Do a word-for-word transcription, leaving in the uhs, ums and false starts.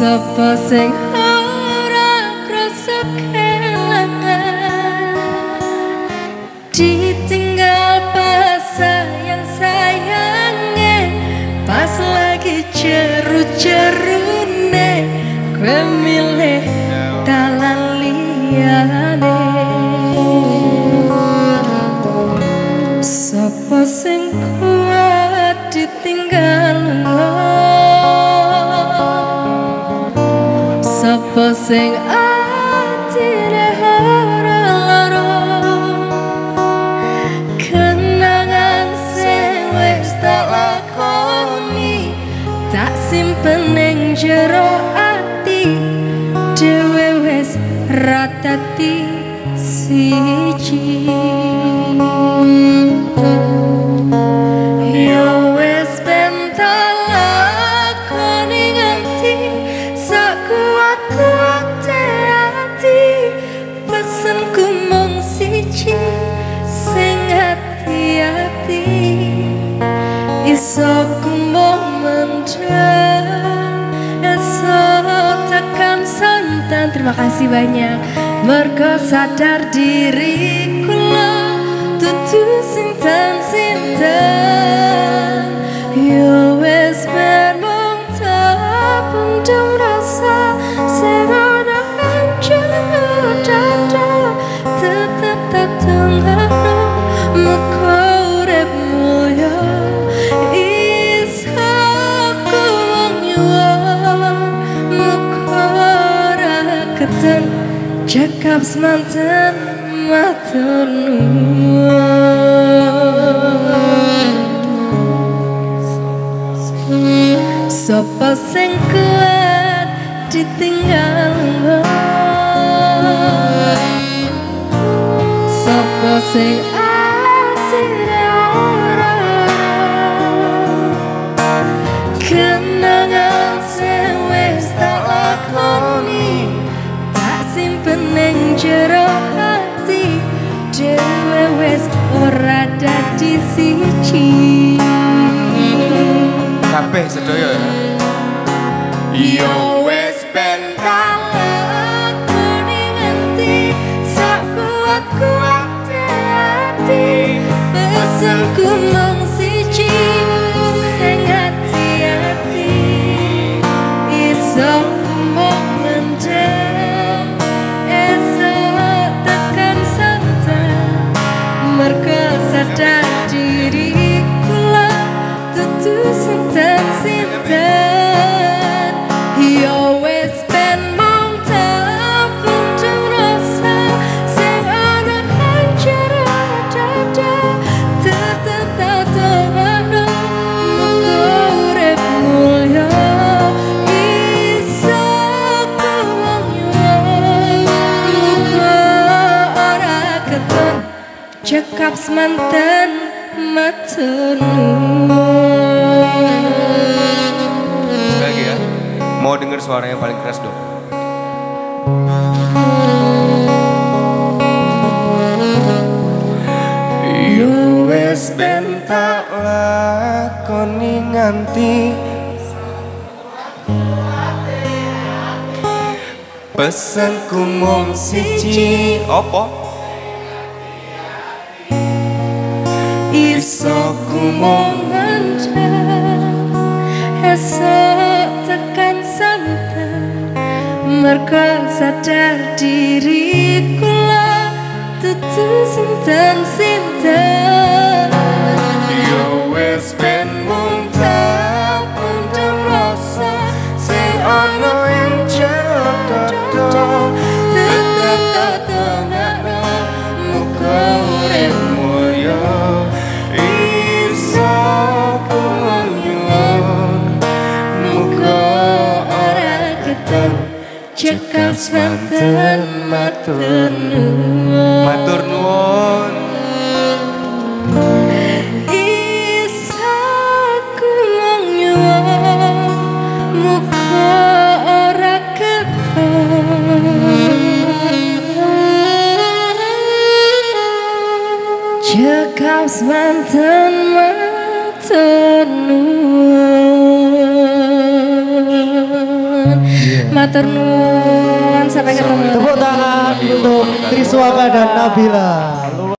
Sapa sing ora krasa kelangan, ditinggal pas sayang-sayangnya, pas lagi jeru-jerune kowe milih dalan liyane. Sapa sing kuat ditinggal, sapa sing atine ora lara, kenangan sing wis tak lakoni tak simpen ning jero ati, dhewe wis ra dadi siji. Yo wis ben tak lakoni nganti sakuat-kuate ati, pesenku mung siji sing hati-hati, iso ku mung mendem, iso tekan santan. Terima kasih banyak. Mergo sadar diri kula dudu sinten-sinten, yo wis ben mung tak pendem rasa sing ana hancur dada, tetep tak tengahno muka urip mulya, iso ku mung nyuwun muka ora keten cekap semanten matur nuwun. Sapa sing kuat ditinggal, sapa sing atine ora, kenangan sing wis tak lakoni tak simpen ning jero ati, dhewe wis ora dadi siji. Kabeh sedaya ya. Yo wis ben tak lakoni nganti sakuat-kuate ati, pesenku mung siji sing hati-hati, iso mung mendem, iso tekan santan. Mergo sadar diri kula dudu sinten-sinten, yo wis ben mung tak pendem rasa sing ana hancur dada, tetep tak tengahno muga urip mulya, iso ku mung nyuwun muga ora keton cekap semanten matur nuwun. Sekali lagi ya. Mau denger suara yang paling keras dong. Yo wis ben tak lakoni nganti pesenku mung siji. Apa? Iso ku mung mendem, iso tekan santan. Mergo sadar diri kula dudu sinten-sinten, yo wis ben mung tak pendem rasa sing ana ing jero dada, tetep tak tengahno muga urip mulya, iso ku nyuwun muga ora keton cekap semanten matur nuwun. Matur nuwun. Iso ku mung nyuwun muga ora keton cekap semanten matur nuwun. matur nuwun, sampai ketemu. Tepuk tangan untuk Trisuaka dan Nabila.